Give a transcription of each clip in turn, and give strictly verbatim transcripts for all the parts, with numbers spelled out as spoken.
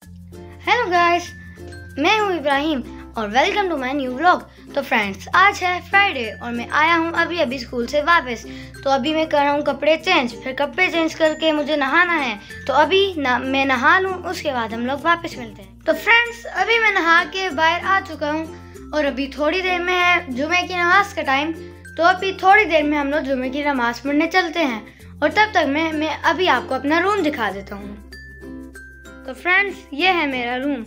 Hello guys, मैं हूँ इब्राहिम और welcome to my new vlog. तो फ्रेंड्स, आज है फ्राइडे और मैं आया हूँ अभी अभी स्कूल से वापस। तो अभी मैं कर रहा हूँ कपड़े चेंज, फिर कपड़े चेंज करके मुझे नहाना है। तो अभी ना मैं नहा लूँ, उसके बाद हम लोग वापस मिलते हैं। तो फ्रेंड्स, अभी मैं नहा के बाहर आ चुका हूँ और अभी थोड़ी देर में है जुमे की नमाज का टाइम। तो अभी थोड़ी देर में हम लोग जुमे की नमाज पढ़ने चलते हैं और तब तक मैं मैं अभी आपको अपना रूम दिखा देता हूँ। तो फ्रेंड्स, ये है मेरा रूम।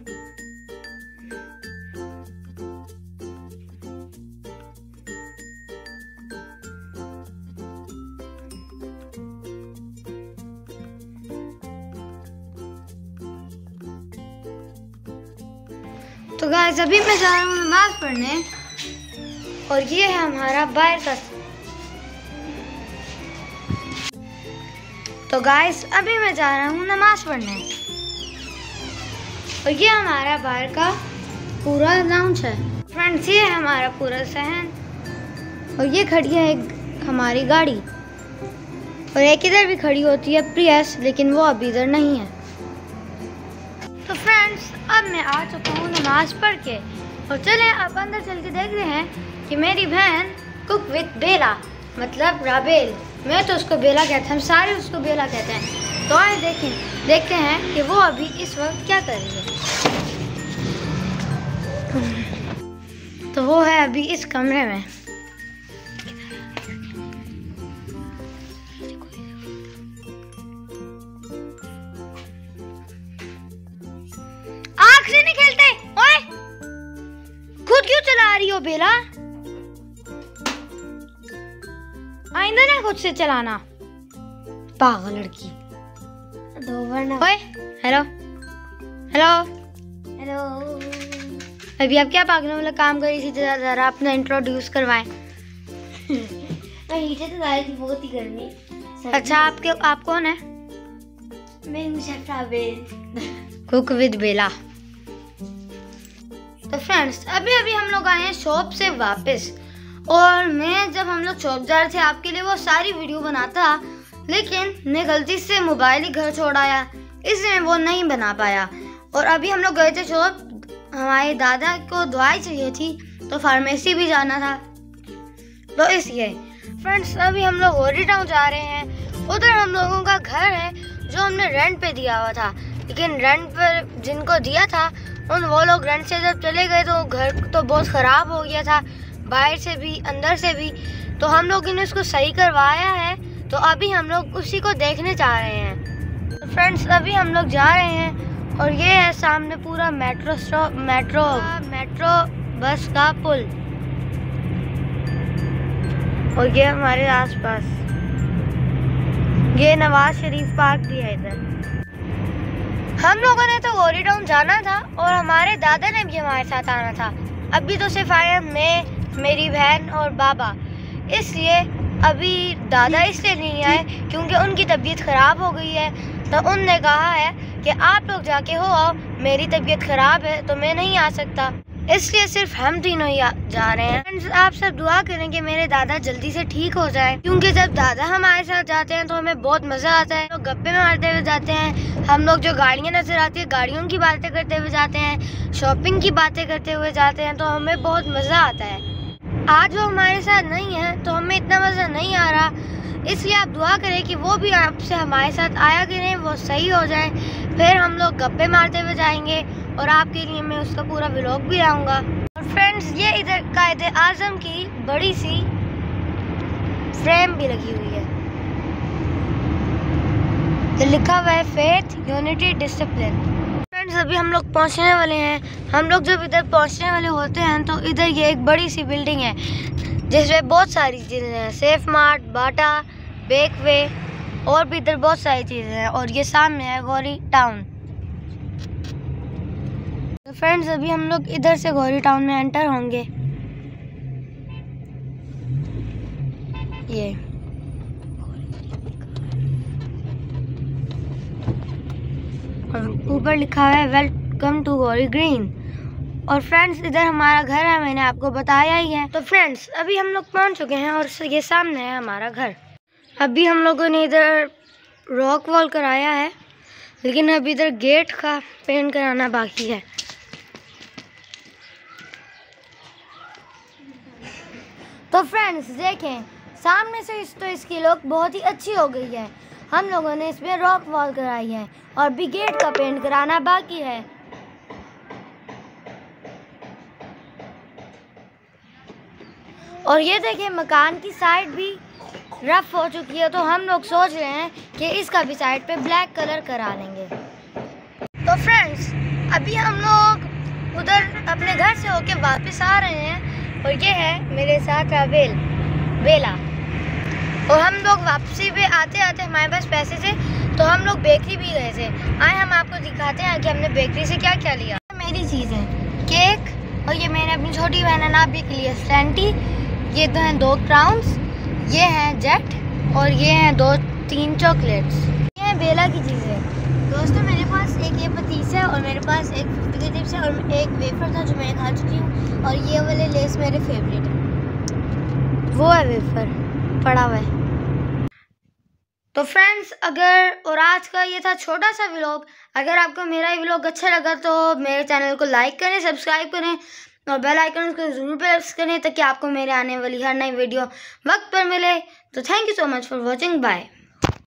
तो गाइस, अभी मैं जा रहा हूँ नमाज पढ़ने और ये है हमारा बाहर का। तो गाइस, अभी मैं जा रहा हूँ नमाज पढ़ने और ये हमारा बाहर का पूरा लाउंज है। फ्रेंड्स, ये है हमारा पूरा सहन और ये खड़ी है एक हमारी गाड़ी और एक इधर भी खड़ी होती है प्रियस, लेकिन वो अभी इधर नहीं है। तो फ्रेंड्स, अब मैं आ चुका हूँ नमाज पढ़ के और चलें अब अंदर चल के देखते हैं कि मेरी बहन कुक विद बेला, मतलब राबेल, मैं तो उसको बेला कहते हैं, हम सारे उसको बेला कहते हैं। तो आए देखें देखते हैं कि वो अभी इस वक्त क्या कर रही है। तो वो है अभी इस कमरे में। आँख से नहीं खेलते, ओए खुद क्यों चला रही हो बेला? आइंदा ना खुद से चलाना, पागल लड़की। ओए हेलो हेलो हेलो, अभी आप क्या पागलों वाला काम कर रही थी? जरा जरा अपना इंट्रोड्यूस करवाएं। नीचे तो गाड़ी बहुत ही गर्मी। अच्छा, आपके आप कौन है? मैं हूँ chef Rabel, cook with Bela. तो फ्रेंड्स, अभी अभी हम लोग आए हैं शॉप से वापस और मैं जब हम लोग शॉप जा रहे थे आपके लिए वो सारी वीडियो बनाता, लेकिन मैं गलती से मोबाइल ही घर छोड़ आया, इसलिए वो नहीं बना पाया। और अभी हम लोग गए थे शॉप, हमारे दादा को दवाई चाहिए थी तो फार्मेसी भी जाना था, तो इसलिए। फ्रेंड्स, अभी हम लोग होरी टाउन जा रहे हैं। उधर हम लोगों का घर है जो हमने रेंट पे दिया हुआ था, लेकिन रेंट पर जिनको दिया था उन वो लोग रेंट से जब चले गए तो घर तो बहुत ख़राब हो गया था, बाहर से भी अंदर से भी। तो हम लोगों ने उसको सही करवाया है, तो अभी हम लोग उसी को देखने जा रहे हैं। तो फ्रेंड्स, अभी हम लोग जा रहे हैं और ये है सामने पूरा metro stop, metro metro bus का पुल, और ये हमारे आसपास ये नवाज शरीफ पार्क भी है इधर। हम लोगों ने तो गोरी टाउन जाना था और हमारे दादा ने भी हमारे साथ आना था। अभी तो सिर्फ आए मैं, मेरी बहन और बाबा, इसलिए अभी दादा इसलिए नहीं आए क्योंकि उनकी तबीयत ख़राब हो गई है। तो उनने कहा है कि आप लोग जाके हो आओ, मेरी तबीयत ख़राब है तो मैं नहीं आ सकता, इसलिए सिर्फ हम तीनों ही जा रहे हैं। आप सब दुआ करें कि मेरे दादा जल्दी से ठीक हो जाए, क्योंकि जब दादा हमारे साथ जाते हैं तो हमें बहुत मज़ा आता है। तो गप्पे मारते हुए जाते हैं, हम लोग जो गाड़ियाँ नज़र आती है गाड़ियों की बातें करते हुए जाते हैं, शॉपिंग की बातें करते हुए जाते हैं, तो हमें बहुत मज़ा आता है। आज वो हमारे साथ नहीं है तो हमें इतना मज़ा नहीं आ रहा, इसलिए आप दुआ करें कि वो भी आपसे हमारे साथ आया करें, वो सही हो जाए, फिर हम लोग गप्पे मारते हुए जाएंगे और आपके लिए मैं उसका पूरा व्लॉग भी लाऊंगा। और फ्रेंड्स, ये इधर कायदे आज़म की बड़ी सी फ्रेम भी लगी हुई है, तो लिखा हुआ है फेथ, यूनिटी, डिसिप्लिन। फ्रेंड्स, अभी हम लोग पहुंचने वाले हैं। हम लोग जब इधर पहुंचने वाले होते हैं तो इधर ये एक बड़ी सी बिल्डिंग है जिसमें बहुत सारी चीज़ें हैं, सेफ मार्ट, बाटा, बेकवे और भी इधर बहुत सारी चीज़ें हैं, और ये सामने है गौरी टाउन। तो फ्रेंड्स, अभी हम लोग इधर से गौरी टाउन में एंटर होंगे। ये और ऊपर लिखा है वेलकम टू गौरी ग्रीन। और फ्रेंड्स, इधर हमारा घर है, मैंने आपको बताया ही है। तो फ्रेंड्स, अभी हम लोग पहुंच चुके हैं और ये सामने है हमारा घर। अभी हम लोगों ने इधर रॉक वॉल कराया है, लेकिन अभी इधर गेट का पेंट कराना बाकी है। तो फ्रेंड्स देखें, सामने से इस तो इसकी लुक बहुत ही अच्छी हो गई है। हम लोगों ने इसमें रॉक वॉल कराई है और भी गेट का पेंट कराना बाकी है। और ये देखें, मकान की साइड भी रफ हो चुकी है, तो हम लोग सोच रहे हैं कि इसका भी साइड पे ब्लैक कलर करा लेंगे। तो फ्रेंड्स अभी हम लोग उधर अपने घर से होके वापस आ रहे हैं और ये है मेरे साथ रावेल बेला। और हम लोग वापसी पे आते आते हमारे पास पैसे थे, तो हम लोग बेकरी भी गए थे। आए हम आपको दिखाते हैं कि हमने बेकरी से क्या क्या लिया। मेरी चीज़ें केक, और ये मैंने अपनी छोटी बहन अनाबी के लिए स्टैंटी, ये तो हैं दो क्राउन्स, ये हैं जेट और ये हैं दो तीन चॉकलेट्स। ये हैं बेला की चीज़ें। दोस्तों मेरे पास एक ये पतीस है और मेरे पास एक फिफ्टी के चिप्स है और एक वेफर था जो मैं खा चुकी हूँ, और ये वाले लेस मेरे फेवरेट है, वो है वेफर पड़ा हुआ है। तो फ्रेंड्स अगर और आज का ये था छोटा सा व्लॉग। अगर आपको मेरा ये व्लॉग अच्छा लगा तो मेरे चैनल को लाइक करें, सब्सक्राइब करें और बेल आइकन को ज़रूर प्रेस करें ताकि आपको मेरे आने वाली हर नई वीडियो वक्त पर मिले। तो thank you so much for watching, bye.